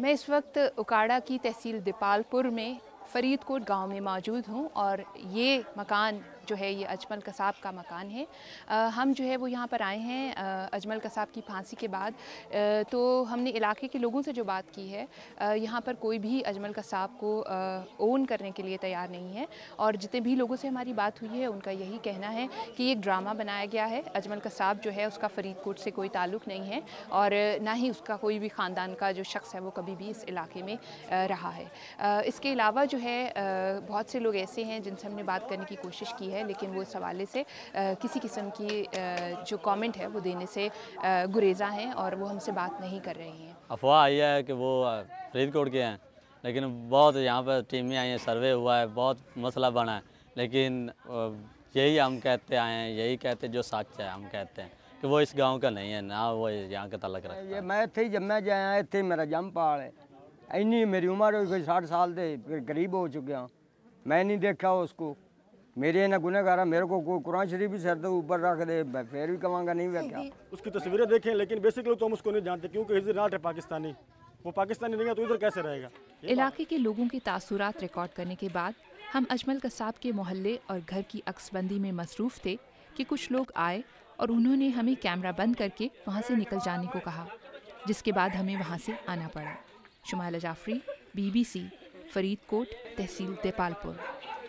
मैं इस वक्त उकाड़ा की तहसील दीपालपुर में फ़रीदकोट गांव में मौजूद हूं और ये मकान जो है ये अजमल कसाब का मकान है। हम जो है वो यहाँ पर आए हैं अजमल कसाब की फांसी के बाद। तो हमने इलाके के लोगों से जो बात की है, यहाँ पर कोई भी अजमल कसाब को ओन करने के लिए तैयार नहीं है और जितने भी लोगों से हमारी बात हुई है उनका यही कहना है कि एक ड्रामा बनाया गया है। अजमल कसाब जो है उसका फ़रीदकोट से कोई ताल्लुक़ नहीं है और ना ही उसका कोई भी ख़ानदान का जो शख्स है वो कभी भी इस इलाके में रहा है। इसके अलावा जो है बहुत से लोग ऐसे हैं जिनसे हमने बात करने की कोशिश की है, लेकिन वो इस हवाले से किसी किस्म की जो कमेंट है वो देने से गुरेज़ा हैं और वो हमसे बात नहीं कर रहे हैं। अफवाह आई है कि वो फरीदकोट के हैं, लेकिन बहुत यहाँ पर टीमें आई हैं, सर्वे हुआ है, बहुत मसला बना है, लेकिन यही हम कहते आए हैं, यही कहते जो सच है हम कहते हैं कि वो इस गांव का नहीं है, ना वो यहाँ का तलक रखता है। मैं इत्थे जम्मे जाया, इत्थे मेरा जम पाल है। इन्नी मेरी उम्र हो गई 60 साल से, फिर गरीब हो चुके हैं। मैं नहीं देखा उसको, मेरे ना गुनहगार, मेरे को कोई कुरान शरीफ भी सर दे ऊपर रख दे, फिर भी कहूँगा नहीं देखा। उसकी तस्वीरें देखें, लेकिन बेसिकली तो हम उसको नहीं जानते क्योंकि हिजर नाट है पाकिस्तानी। वो पाकिस्तानी नहीं है तो इधर कैसे रहेगा। इलाके के लोगों के तासुरात रिकॉर्ड करने के बाद हम अजमल कसाब के मोहल्ले और घर की अक्सबंदी में मसरूफ़ थे कि कुछ लोग आए और उन्होंने हमें कैमरा बंद करके वहाँ से निकल जाने को कहा, जिसके बाद हमें वहाँ से आना पड़ा। शुमाइला जाफरी, BBC, फ़रीदकोट, तहसील दीपालपुर।